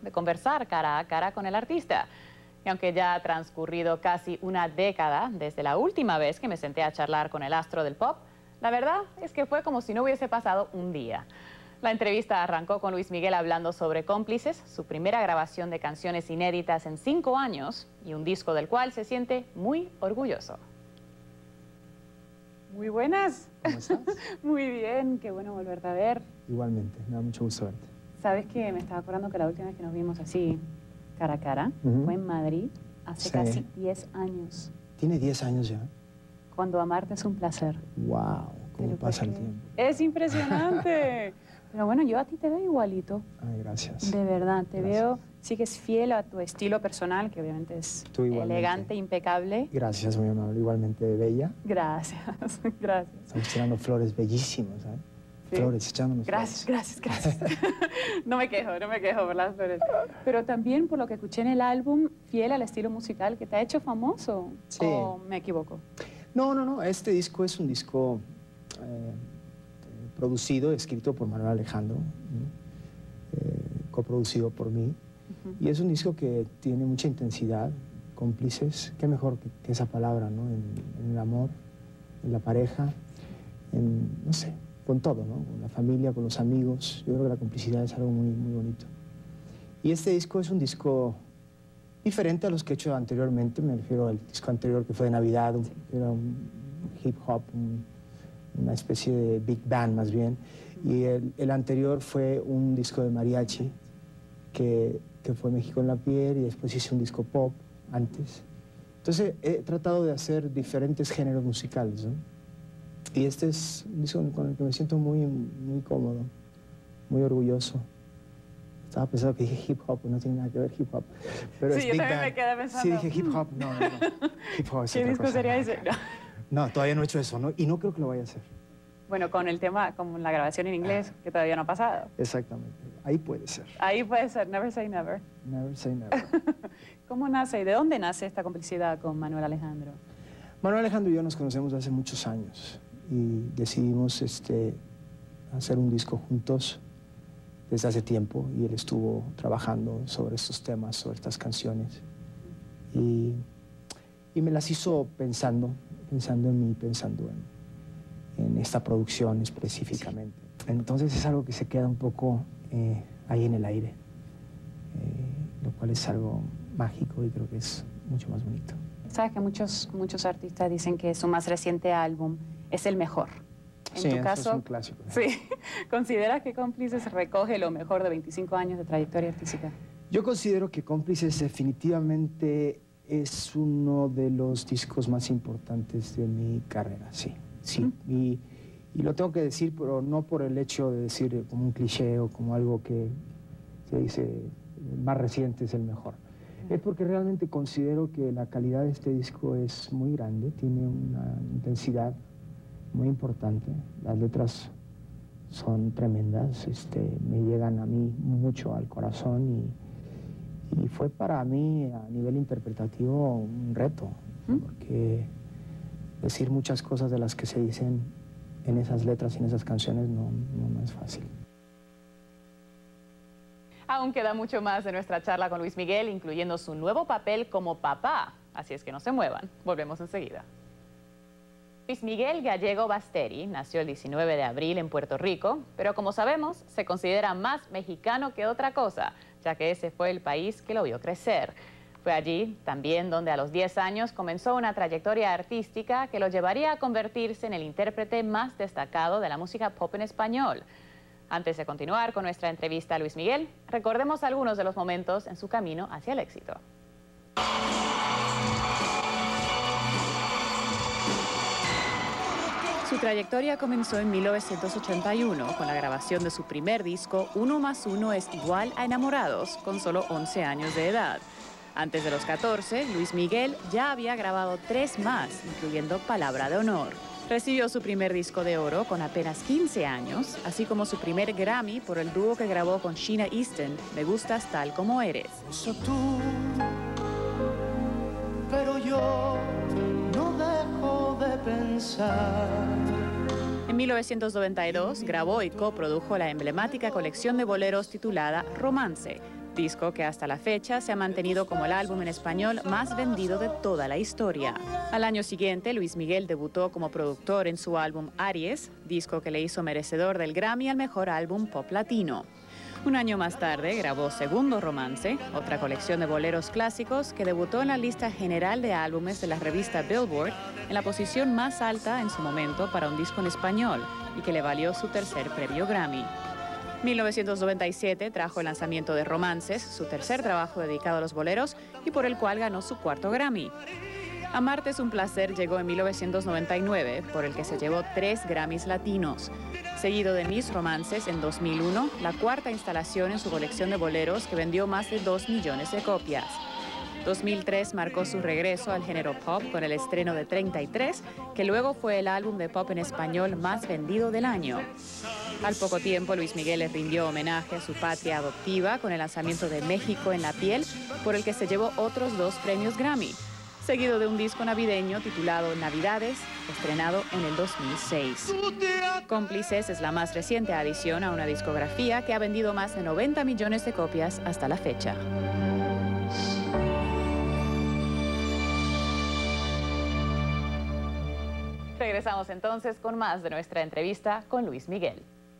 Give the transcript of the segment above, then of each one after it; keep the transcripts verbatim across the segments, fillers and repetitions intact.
de conversar cara a cara con el artista. Y aunque ya ha transcurrido casi una década desde la última vez que me senté a charlar con el astro del pop, la verdad es que fue como si no hubiese pasado un día. La entrevista arrancó con Luis Miguel hablando sobre Cómplices, su primera grabación de canciones inéditas en cinco años y un disco del cual se siente muy orgulloso. Muy buenas. ¿Cómo estás? Muy bien, qué bueno volverte a ver. Igualmente, me da mucho gusto verte. Sabes que me estaba acordando que la última vez que nos vimos así, cara a cara, uh-huh. fue en Madrid, hace sí. casi diez años. ¿Tiene diez años ya? Cuando amarte es un placer. ¡Wow! ¿Cómo Pero pasa el tiempo? Es impresionante. Pero bueno, yo a ti te veo igualito. Ay, gracias. De verdad, te gracias. veo, sigues fiel a tu estilo personal, que obviamente es elegante, impecable. Gracias, muy amable. Igualmente bella. Gracias, gracias. Estamos tirando flores bellísimas, ¿eh? Sí. Flores, echándonos Gracias, flores. gracias, gracias. No me quejo, no me quejo por las flores. Pero también por lo que escuché en el álbum, fiel al estilo musical que te ha hecho famoso. Sí. ¿O me equivoco? No, no, no. Este disco es un disco eh, producido, escrito por Manuel Alejandro, ¿no? eh, coproducido por mí. Uh-huh. Y es un disco que tiene mucha intensidad, cómplices. Qué mejor que, que esa palabra, ¿no? En, en el amor, en la pareja, en, no sé, con todo, ¿no? Con la familia, con los amigos. Yo creo que la complicidad es algo muy, muy bonito. Y este disco es un disco diferente a los que he hecho anteriormente. Me refiero al disco anterior que fue de Navidad, un, sí. era un hip hop, un, una especie de big band más bien. Y el, el anterior fue un disco de mariachi, que, que fue México en la piel, y después hice un disco pop antes. Entonces he tratado de hacer diferentes géneros musicales, ¿no? Y este es un disco con el que me siento muy, muy cómodo, muy orgulloso. Estaba pensando que dije hip hop, no tiene nada que ver hip hop. Pero sí, es yo big también band. me quedé pensando. Sí, dije hip hop, no, no, no. Hip hop es ¿Qué otra disco cosa. sería ese? No. No, todavía no he hecho eso, ¿no? Y no creo que lo vaya a hacer. Bueno, con el tema, con la grabación en inglés, que todavía no ha pasado. Exactamente. Ahí puede ser. Ahí puede ser, never say never. Never say never. ¿Cómo nace y de dónde nace esta complicidad con Manuel Alejandro? Manuel Alejandro y yo nos conocemos hace muchos años y decidimos este, hacer un disco juntos desde hace tiempo, y él estuvo trabajando sobre estos temas, sobre estas canciones, y, y me las hizo pensando, pensando en mí, pensando en, en esta producción específicamente. Entonces es algo que se queda un poco eh, ahí en el aire, eh, lo cual es algo mágico y creo que es mucho más bonito. Sabes que muchos, muchos artistas dicen que su más reciente álbum es el mejor. En sí, tu eso caso, es un clásico. Sí. ¿Consideras que Cómplices recoge lo mejor de veinticinco años de trayectoria artística? Yo considero que Cómplices definitivamente es uno de los discos más importantes de mi carrera, sí. sí. ¿Mm? Y, y lo tengo que decir, pero no por el hecho de decir como un cliché o como algo que se dice el más reciente es el mejor. Es porque realmente considero que la calidad de este disco es muy grande, tiene una intensidad muy importante, las letras son tremendas, este, me llegan a mí mucho al corazón, y, y fue para mí a nivel interpretativo un reto, ¿Mm? porque decir muchas cosas de las que se dicen en esas letras y en esas canciones no, no, no es fácil. Aún queda mucho más de nuestra charla con Luis Miguel, incluyendo su nuevo papel como papá. Así es que no se muevan. Volvemos enseguida. Luis Miguel Gallego Basteri nació el diecinueve de abril en Puerto Rico, pero como sabemos, se considera más mexicano que otra cosa, ya que ese fue el país que lo vio crecer. Fue allí también donde a los diez años comenzó una trayectoria artística que lo llevaría a convertirse en el intérprete más destacado de la música pop en español. Antes de continuar con nuestra entrevista a Luis Miguel, recordemos algunos de los momentos en su camino hacia el éxito. Su trayectoria comenzó en mil novecientos ochenta y uno con la grabación de su primer disco, Uno más uno es igual a Enamorados, con solo once años de edad. Antes de los catorce, Luis Miguel ya había grabado tres más, incluyendo Palabra de Honor. Recibió su primer disco de oro con apenas quince años, así como su primer Grammy por el dúo que grabó con Sheena Easton, Me Gustas Tal Como Eres. Eso tú, pero yo no dejo de pensar. En mil novecientos noventa y dos grabó y coprodujo la emblemática colección de boleros titulada Romance. disco que hasta la fecha se ha mantenido como el álbum en español más vendido de toda la historia. Al año siguiente, Luis Miguel debutó como productor en su álbum Aries, disco que le hizo merecedor del Grammy al mejor álbum pop latino. Un año más tarde grabó Segundo Romance, otra colección de boleros clásicos que debutó en la lista general de álbumes de la revista Billboard en la posición más alta en su momento para un disco en español y que le valió su tercer premio Grammy. mil novecientos noventa y siete trajo el lanzamiento de Romances, su tercer trabajo dedicado a los boleros y por el cual ganó su cuarto Grammy. Amarte es un placer llegó en mil novecientos noventa y nueve, por el que se llevó tres Grammys latinos. Seguido de Mis Romances en dos mil uno, la cuarta instalación en su colección de boleros que vendió más de dos millones de copias. dos mil tres marcó su regreso al género pop con el estreno de treinta y tres, que luego fue el álbum de pop en español más vendido del año. Al poco tiempo, Luis Miguel le rindió homenaje a su patria adoptiva con el lanzamiento de México en la piel, por el que se llevó otros dos premios Grammy, seguido de un disco navideño titulado Navidades, estrenado en el dos mil seis. Cómplices es la más reciente adición a una discografía que ha vendido más de noventa millones de copias hasta la fecha. Regresamos entonces con más de nuestra entrevista con Luis Miguel.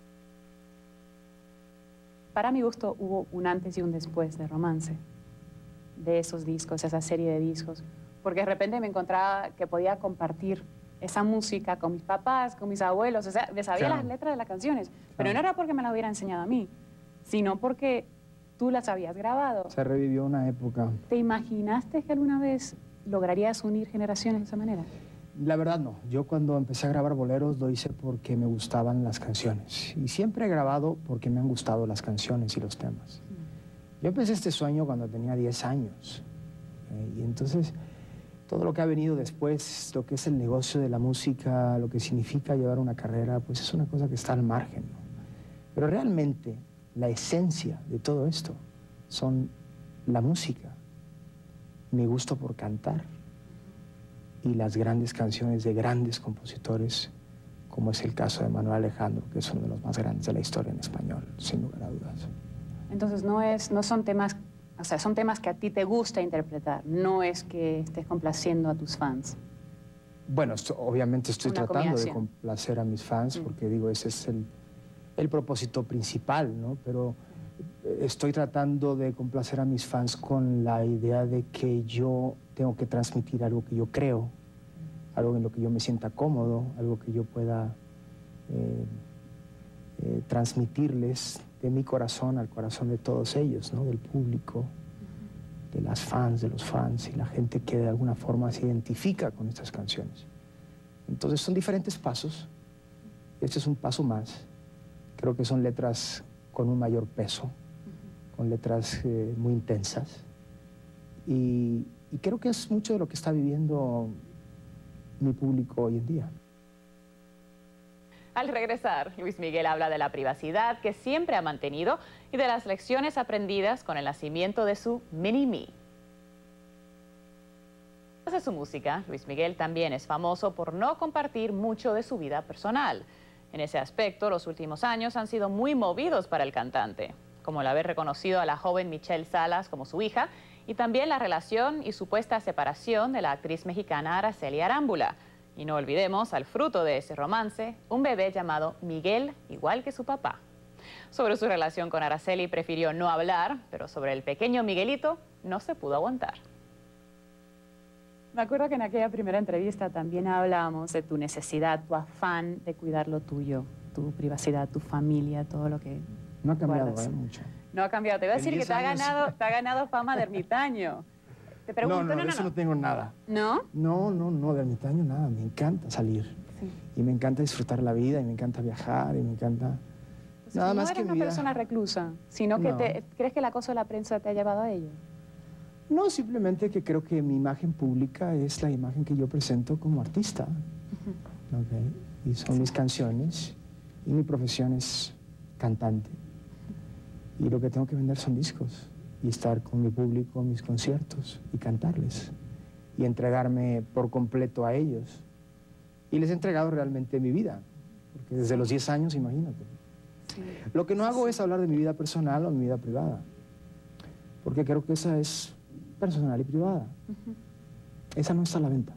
Para mi gusto hubo un antes y un después de Romance, de esos discos, esa serie de discos, porque de repente me encontraba que podía compartir esa música con mis papás, con mis abuelos, o sea, me sabía Claro. las letras de las canciones, Claro. pero no era porque me las hubiera enseñado a mí, sino porque tú las habías grabado. Se revivió una época. ¿Te imaginaste que alguna vez lograrías unir generaciones de esa manera? La verdad no. Yo cuando empecé a grabar boleros lo hice porque me gustaban las canciones. Y siempre he grabado porque me han gustado las canciones y los temas. Yo empecé este sueño cuando tenía diez años. ¿eh? Y entonces todo lo que ha venido después, lo que es el negocio de la música, lo que significa llevar una carrera, pues es una cosa que está al margen, ¿no? Pero realmente la esencia de todo esto son la música, mi gusto por cantar y las grandes canciones de grandes compositores, como es el caso de Manuel Alejandro, que es uno de los más grandes de la historia en español, sin lugar a dudas. Entonces no, es, no son temas, o sea, son temas que a ti te gusta interpretar, no es que estés complaciendo a tus fans. Bueno, esto, obviamente estoy Una tratando de combinación. complacer a mis fans, Mm. porque digo, ese es el, el propósito principal, ¿no? Pero estoy tratando de complacer a mis fans con la idea de que yo tengo que transmitir algo que yo creo, algo en lo que yo me sienta cómodo, algo que yo pueda eh, eh, transmitirles de mi corazón al corazón de todos ellos, ¿no? Del público, de las fans, de los fans y la gente que de alguna forma se identifica con estas canciones. Entonces son diferentes pasos. Este es un paso más. Creo que son letras con un mayor peso, con letras eh, muy intensas. Y, y creo que es mucho de lo que está viviendo mi público hoy en día. Al regresar, Luis Miguel habla de la privacidad que siempre ha mantenido y de las lecciones aprendidas con el nacimiento de su mini-me. Además de su música, Luis Miguel también es famoso por no compartir mucho de su vida personal. En ese aspecto, los últimos años han sido muy movidos para el cantante, como el haber reconocido a la joven Michelle Salas como su hija y también la relación y supuesta separación de la actriz mexicana Araceli Arámbula. Y no olvidemos al fruto de ese romance, un bebé llamado Miguel, igual que su papá. Sobre su relación con Araceli prefirió no hablar, pero sobre el pequeño Miguelito no se pudo aguantar. Me acuerdo que en aquella primera entrevista también hablábamos de tu necesidad, tu afán de cuidar lo tuyo, tu privacidad, tu familia, todo lo que No ha cambiado guardas. ¿eh? mucho. No ha cambiado. Te voy a En decir que diez te ha, años. ganado, te ha ganado fama de ermitaño. Te pregunto, no, no, de eso no tengo nada. ¿No? No, no, no, de ermitaño nada. Me encanta salir. Sí. Y me encanta disfrutar la vida, y me encanta viajar, y me encanta... Entonces, nada no más eres que una mi vida. persona reclusa, sino que No. te, ¿crees que el acoso de la prensa te ha llevado a ello? No, simplemente que creo que mi imagen pública es la imagen que yo presento como artista. ¿Ok? Y son mis canciones, y mi profesión es cantante. Y lo que tengo que vender son discos, y estar con mi público en mis conciertos, y cantarles, y entregarme por completo a ellos. Y les he entregado realmente mi vida, porque desde los diez años, imagínate. Sí. Lo que no hago es hablar de mi vida personal o mi vida privada. porque creo que esa es personal y privada. Uh-huh. Esa no está a la venta.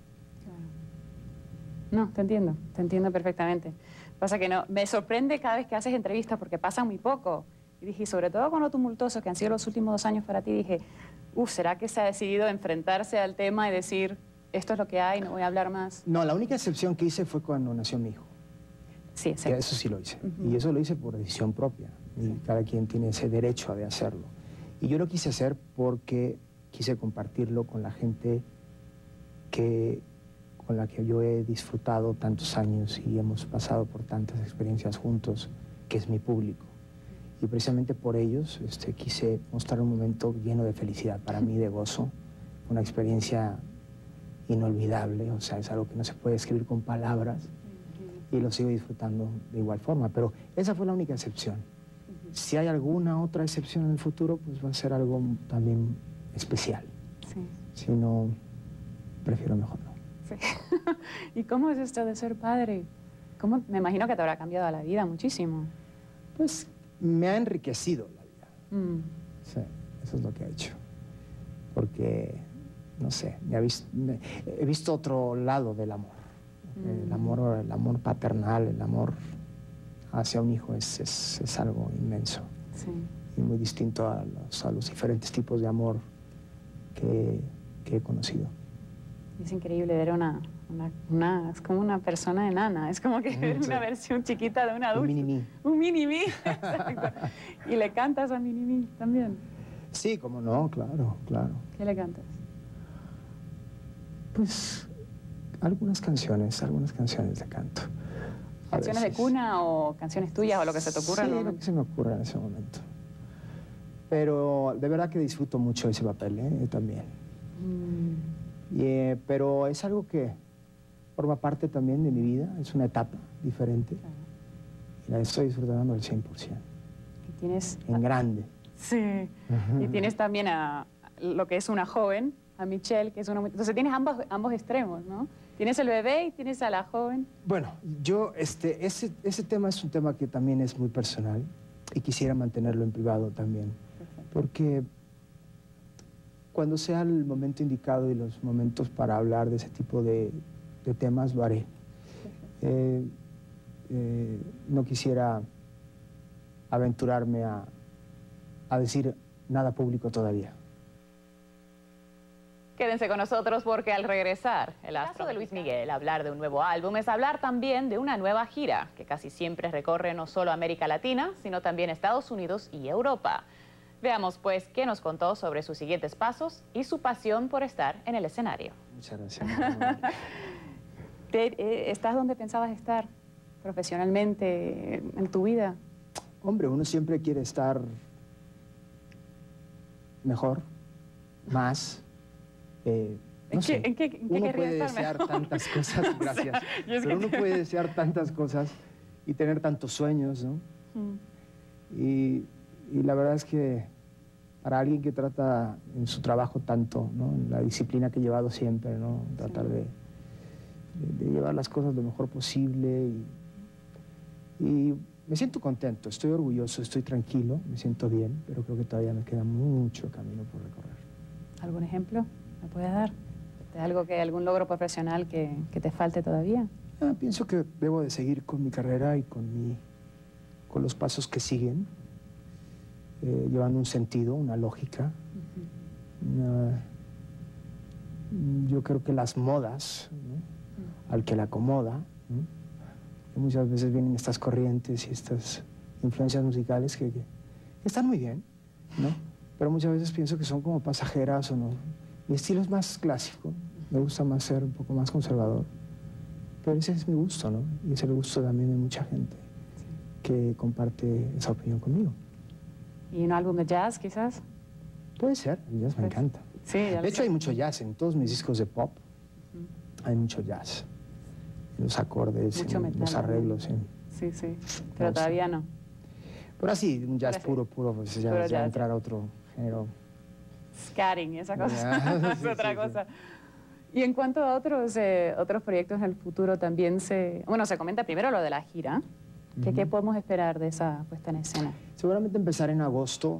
Claro. No, te entiendo, te entiendo perfectamente. Pasa que no, me sorprende cada vez que haces entrevistas porque pasan muy poco. Y dije, sobre todo con lo tumultuosos que han sido los últimos dos años para ti, dije, uff, ¿será que se ha decidido enfrentarse al tema y decir, esto es lo que hay, no voy a hablar más? No, la única excepción que hice fue cuando nació mi hijo. Sí, exacto. Que eso sí lo hice. Uh-huh. Y eso lo hice por decisión propia. Y sí. Cada quien tiene ese derecho de hacerlo. Y yo lo quise hacer porque quise compartirlo con la gente que, con la que yo he disfrutado tantos años y hemos pasado por tantas experiencias juntos, que es mi público. Y precisamente por ellos este, quise mostrar un momento lleno de felicidad para mí, de gozo, una experiencia inolvidable, o sea, es algo que no se puede escribir con palabras, y lo sigo disfrutando de igual forma, pero esa fue la única excepción. Si hay alguna otra excepción en el futuro, pues va a ser algo también especial. Sí. Si no, prefiero mejor no. Sí. ¿Y cómo es esto de ser padre? ¿Cómo? Me imagino que te habrá cambiado la vida muchísimo. Pues me ha enriquecido la vida. Mm. Sí, eso es lo que ha hecho. Porque, no sé, me ha visto, me, he visto otro lado del amor. Mm. El amor, el amor paternal, el amor hacia un hijo es, es, es algo inmenso. Sí. Y muy distinto a los, a los diferentes tipos de amor que, que he conocido. Es increíble ver una, una, una, es como una persona enana, es como que ver una versión chiquita de un adulto. Un mini-mí. Un mini-mí, exacto. Y le cantas a mini-mí también. Sí, cómo no, claro, claro. ¿Qué le cantas? Pues algunas canciones, algunas canciones de canto. ¿Canciones de cuna o canciones tuyas o lo que se te ocurra? Sí, ¿no? lo que se me ocurra en ese momento. Pero de verdad que disfruto mucho ese papel, ¿eh? También. Mm. Y, eh, pero es algo que forma parte también de mi vida, es una etapa diferente. Claro. Y la estoy disfrutando al cien por ciento. Y tienes... En grande. Sí. Uh-huh. Y tienes también a lo que es una joven, a Michelle, que es una... Entonces tienes ambos, ambos extremos, ¿no? Tienes el bebé y tienes a la joven. Bueno, yo, este, ese, ese tema es un tema que también es muy personal y quisiera mantenerlo en privado también. Perfecto. Porque cuando sea el momento indicado y los momentos para hablar de ese tipo de, de temas, lo haré. Eh, eh, no quisiera aventurarme a, a decir nada público todavía. Quédense con nosotros porque al regresar, el astro de Luis Miguel, hablar de un nuevo álbum es hablar también de una nueva gira que casi siempre recorre no solo América Latina, sino también Estados Unidos y Europa. Veamos pues qué nos contó sobre sus siguientes pasos y su pasión por estar en el escenario. Muchas gracias. ¿Estás donde pensabas estar profesionalmente en tu vida? Hombre, uno siempre quiere estar mejor, más. Eh, no ¿En, sé, qué, ¿En qué, en qué uno puede estar desear mejor? tantas cosas, gracias, o sea, pero uno que... puede desear tantas cosas y tener tantos sueños, ¿no? Mm. Y, y la verdad es que para alguien que trata en su trabajo tanto, ¿no? La disciplina que he llevado siempre, ¿no? Tratar sí. de, de, de llevar las cosas lo mejor posible y, y me siento contento, estoy orgulloso, estoy tranquilo, me siento bien, pero creo que todavía me queda mucho camino por recorrer. ¿Algún ejemplo me puedes dar? ¿De algo que, algún logro profesional que, que te falte todavía? Ah, pienso que debo de seguir con mi carrera y con, mi, con los pasos que siguen, eh, llevando un sentido, una lógica. Uh-huh. una, yo creo que las modas, ¿no? Uh-huh. Al que la acomoda, ¿no? Que muchas veces vienen estas corrientes y estas influencias musicales que, que, que están muy bien, ¿no? Pero muchas veces pienso que son como pasajeras o no. Mi estilo es más clásico, me gusta más ser un poco más conservador. Pero ese es mi gusto, ¿no? Y es el gusto también de mucha gente sí. que comparte esa opinión conmigo. ¿Y un álbum de jazz, quizás? Puede ser, el jazz pues, me encanta. Sí, de hecho, sé. hay mucho jazz en todos mis discos de pop. Uh-huh. Hay mucho jazz. En los acordes, mucho en metal, los arreglos. En... Sí, sí, pero no, todavía no. Pero así, un jazz Ahora puro, sí. puro, pues ya, puro ya jazz. entrar a otro género. Scatting, esa cosa, Yeah. es sí, otra sí, cosa. Sí. Y en cuanto a otros, eh, otros proyectos en el futuro también se... Bueno, se comenta primero lo de la gira. ¿Qué, uh-huh. ¿Qué podemos esperar de esa puesta en escena? Seguramente empezar en agosto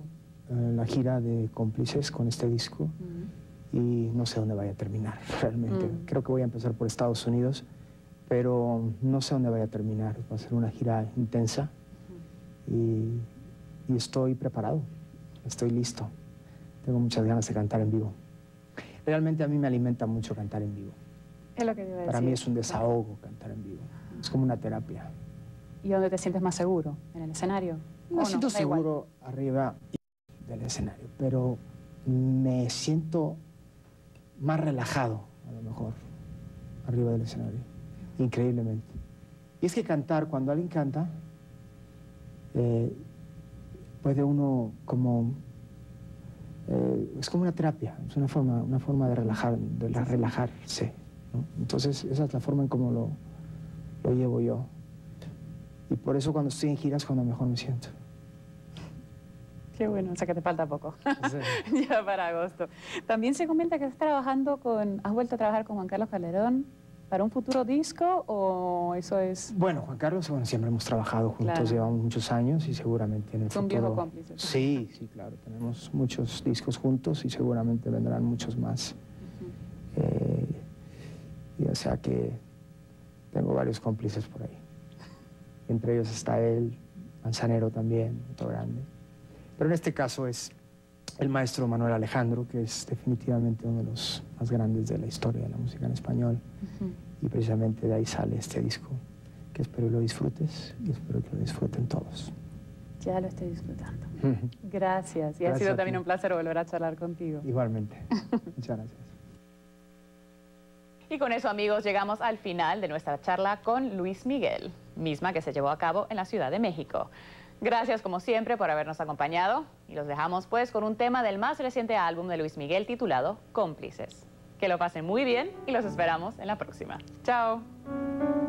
eh, la gira de Cómplices con este disco uh-huh. y no sé dónde vaya a terminar realmente. Uh-huh. Creo que voy a empezar por Estados Unidos, pero no sé dónde vaya a terminar. Va a ser una gira intensa uh-huh. y, y estoy preparado, estoy listo. Tengo muchas ganas de cantar en vivo. Realmente a mí me alimenta mucho cantar en vivo. Es lo que te iba a Para decir. mí es un desahogo cantar en vivo. Es como una terapia. ¿Y dónde te sientes más seguro? ¿En el escenario? Me siento no? seguro arriba del escenario, pero me siento más relajado, a lo mejor, arriba del escenario. Increíblemente. Y es que cantar, cuando alguien canta, eh, puede uno como... Eh, es como una terapia, es una forma, una forma de, relajar, de la, relajarse, ¿no? Entonces, esa es la forma en cómo lo, lo llevo yo. Y por eso cuando estoy en giras, cuando mejor me siento. Qué bueno, o sea que te falta poco. Sí. Ya para agosto. También se comenta que estás trabajando con... ¿Has vuelto a trabajar con Juan Carlos Calderón para un futuro disco o eso es...? Bueno, Juan Carlos, bueno, siempre hemos trabajado juntos, claro. Llevamos muchos años y seguramente en el Son futuro... viejos cómplices. Sí, sí, claro. Tenemos muchos discos juntos y seguramente vendrán muchos más. Uh-huh. eh, y o sea que tengo varios cómplices por ahí. Entre ellos está él, Manzanero también, otro grande. Pero en este caso es el maestro Manuel Alejandro, que es definitivamente uno de los más grandes de la historia de la música en español. Uh-huh. Y precisamente de ahí sale este disco, que espero que lo disfrutes y espero que lo disfruten todos. Ya lo estoy disfrutando. Uh-huh. Gracias. Y gracias ha sido también un placer volver a charlar contigo. Igualmente. Muchas gracias. Y con eso, amigos, llegamos al final de nuestra charla con Luis Miguel, misma que se llevó a cabo en la Ciudad de México. Gracias, como siempre, por habernos acompañado y los dejamos, pues, con un tema del más reciente álbum de Luis Miguel titulado Cómplices. Que lo pasen muy bien y los esperamos en la próxima. ¡Chao!